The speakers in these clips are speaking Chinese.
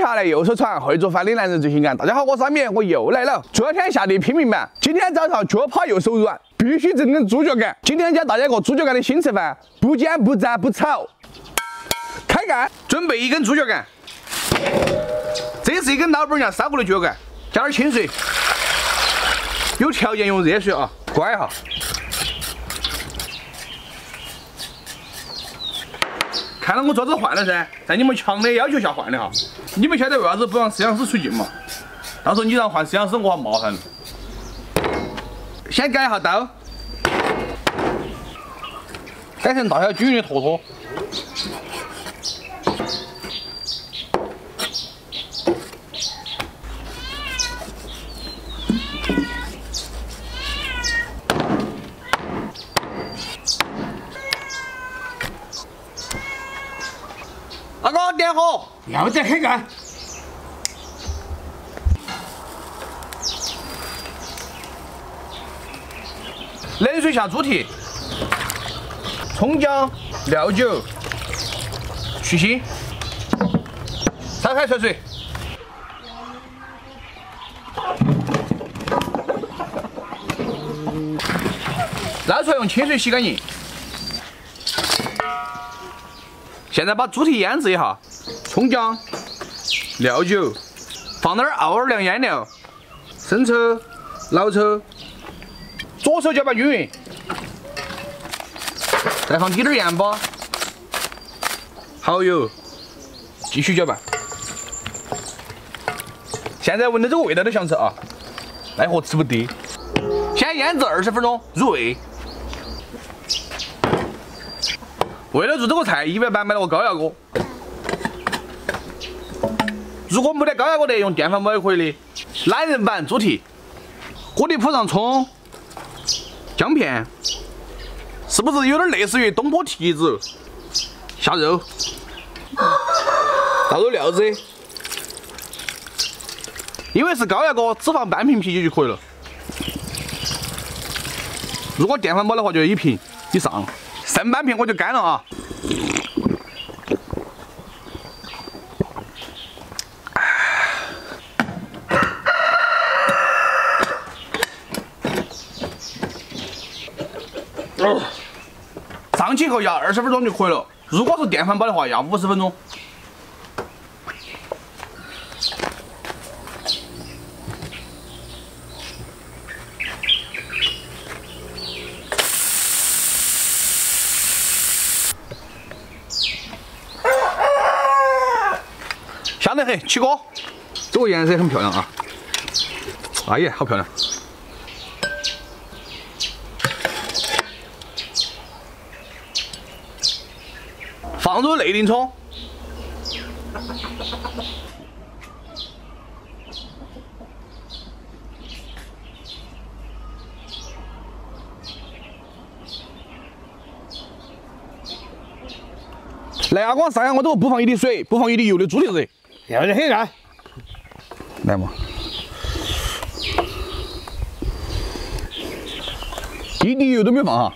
茶来，右手传，会做饭的男人最性感。大家好，我是阿棉，我又来了。昨天下的拼命版，今天早上脚趴又手软，必须整根猪脚杆。今天教大家个猪脚杆的新吃法，不煎不炸不炒。开干，准备一根猪脚杆，这是一根老板娘烧过的猪脚杆，加点清水，有条件用热水啊，乖哈。 看到我桌子换了噻，在你们强烈要求下换的哈。你们晓得为啥子不让摄像师出镜嘛？到时候你让换摄像师，我还麻烦了。先改一下刀，改成大小均匀的坨坨。大哥，点火， 要再开干。 冷水下猪蹄，葱姜、料酒，去腥，烧开焯水。捞出来用清水洗干净。 现在把猪蹄腌制一下，葱姜、料酒，放点奥尔良腌料、生抽、老抽，左手搅拌均匀，再放滴点盐巴、蚝油，继续搅拌。现在闻到这个味道都想吃啊，奈何吃不得。先腌制20分钟入味。 为了做这个菜，180买了个高压锅。如果没得高压锅的，用电饭煲也可以的。懒人版猪蹄，锅里铺上葱、姜片，是不是有点类似于东坡蹄子？下肉，倒入料子，因为是高压锅，只放半瓶啤酒就可以了。如果电饭煲的话，就1瓶以上。 剩半瓶我就干了啊！上去后压20分钟就可以了。如果是电饭煲的话，压50分钟。香得很，起锅。这个颜色很漂亮啊！哎呀，好漂亮！放入内丁葱，来阿光上下我都不放一滴水，不放一滴油的猪蹄子。 要再开干， 来嘛，一滴油都没放哈，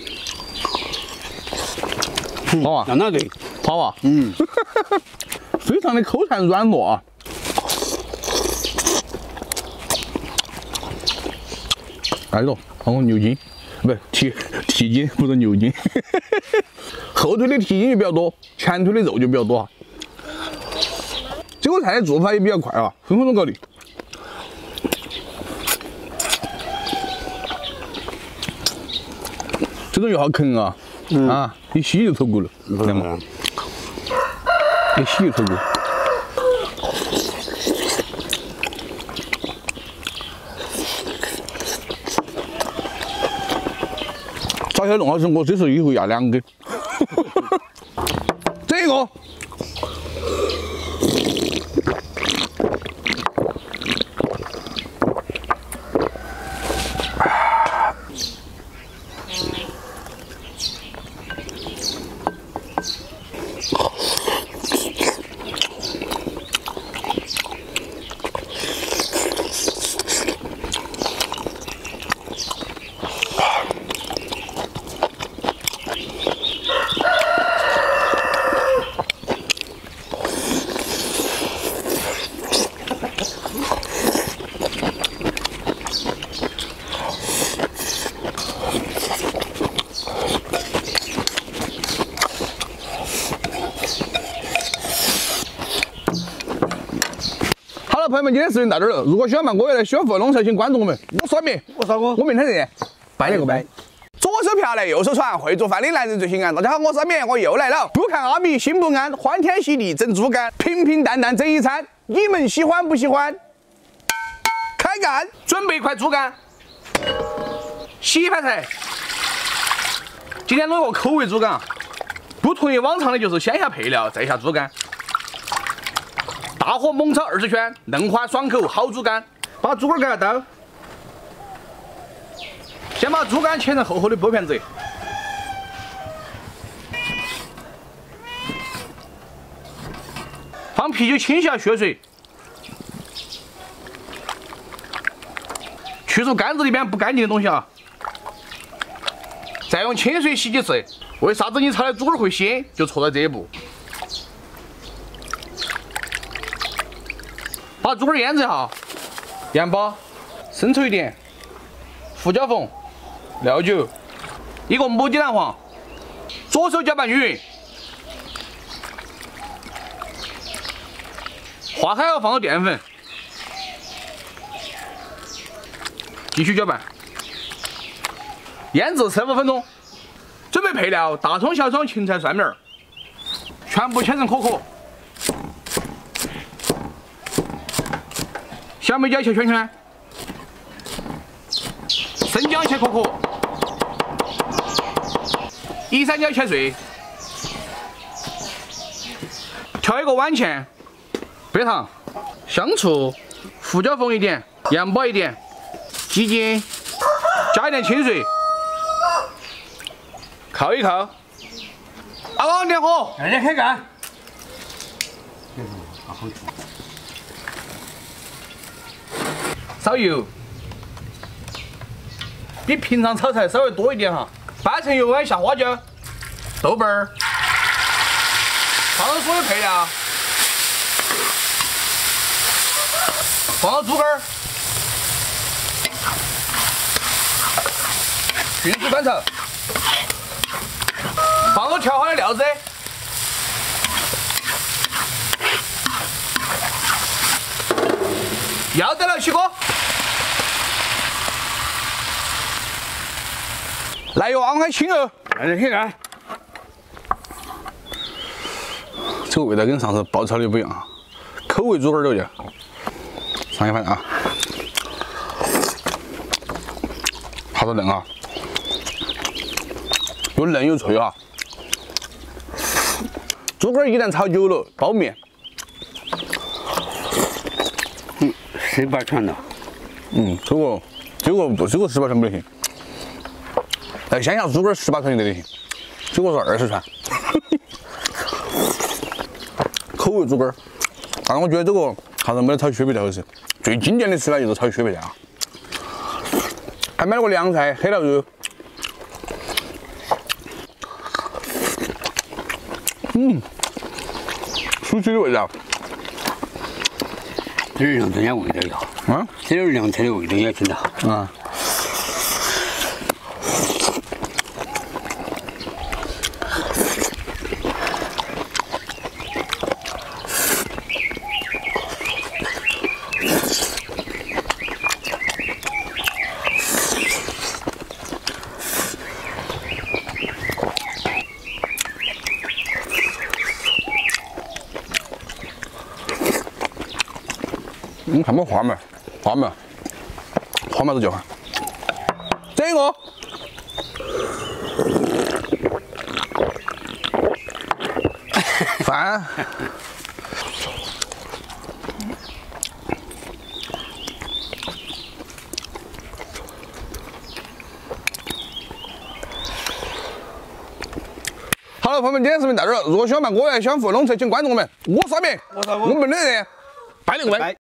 好啊， 让那对， 好啊，非常的口弹软糯啊，来着，放牛筋，不是蹄筋，不是牛筋，后腿的蹄筋就比较多，前腿的肉就比较多啊。 这个菜的做法也比较快啊，分分钟搞定。这种又好啃啊，啊，一吸就脱骨了，来嘛，一吸就脱骨。早些弄好吃，我这时候以后压2根。这个。 了，朋友们，今天视频到这儿了。如果喜欢我也来喜欢互动车，请关注我们。我耍米， 我耍我， 我明天见。拜了个拜。 拜。 左手瓢来，右手船，会做饭的男人最性感。大家好，我是阿绵，我又来了。不看阿米心不安，欢天喜地整猪肝，平平淡淡整一餐。你们喜欢不喜欢？开干！准备一块猪肝，洗一盘菜。今天弄个口味猪肝，不同于往常的就是先下配料，再下猪肝。大火猛炒20圈，嫩滑爽口好猪肝。把猪肝给它刀。 先把猪肝切成厚厚的剥片子，放啤酒清洗下血水，去除肝子里边不干净的东西啊。再用清水洗几次。为啥子你炒的猪肝会鲜？就错在这一步。把猪肝腌制哈，盐巴、生抽一点，胡椒粉。 料酒，一个母鸡蛋黄，左手搅拌均匀，化开后放入淀粉，继续搅拌，腌制15分钟。准备配料：大葱、小葱、芹菜、蒜苗，全部切成颗颗。小梅椒切圈圈，生姜切颗颗。 一三角切碎，调一个碗前，白糖、香醋、胡椒粉一点，盐巴一点，鸡精，加一点清水，扣一扣。阿王点火， 大家开干。 烧油，比平常炒菜稍微多一点哈。 半成油碗下花椒、豆瓣儿，放入所有配料，放入猪肝儿，迅速翻炒，放入调好的料汁，要得了，起锅。 来哟，昂开青油， 大家开干。 这个味道跟上次爆炒的不一样啊，口味猪肝都有。上一盘啊，好多嫩啊，又嫩又脆啊。猪肝一旦炒久了，包面。 18串了。 这个18串不得行。 再先下猪肝18串就得行，这个是20串，口味猪肝。但是我觉得这个还是没得炒雪白菜好吃。最经典的吃法就是炒雪白菜啊。还买了个凉菜黑料肉，熟悉的味道。 这是凉菜的味道呀。啊？这是凉菜的味道也真的。啊。 看没花苗都叫唤。这个饭，好了，朋友们，今天视频到这儿了。如果喜欢我也喜欢互动车，请关注我们。我刷屏，我们的人，拜了个拜。